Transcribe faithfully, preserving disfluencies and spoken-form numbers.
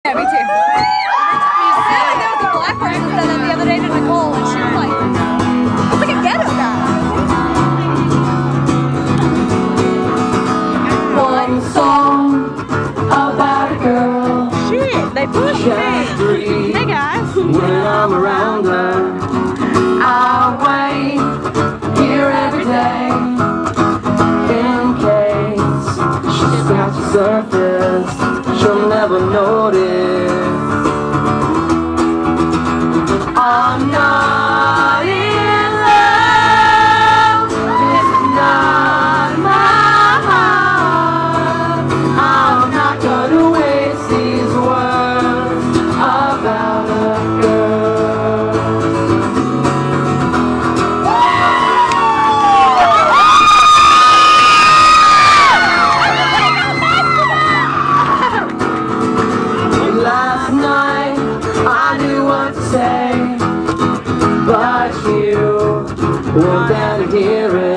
Yeah, me too. You said that there was a black person said that the other day to Nicole, and she was like, it's like a ghetto guy. One song about a girl. Shit, they pushed me. Hey guys. When I'm around her, I'll wait here every day in case she scratches the surface. She'll never notice. I'm not in love. This is not my heart. I'm not gonna waste these words about a girl. Last night I knew what to say, but you weren't there to hear it.